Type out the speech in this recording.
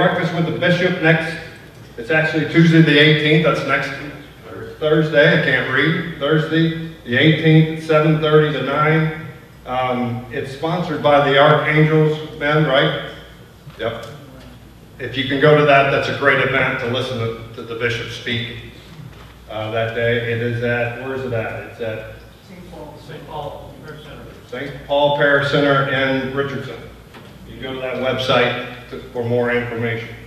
breakfast with the bishop next, it's actually Tuesday the 18th, that's next Thursday, I can't read, Thursday the 18th, 7:30 to 9. It's sponsored by the Archangels men, right? Yep. If you can go to that, that's a great event to listen to the bishop speak that day. It is at, where is it at? It's at St. Paul Parish Center. St. Paul Parish Center in Richardson. You go to that website for more information.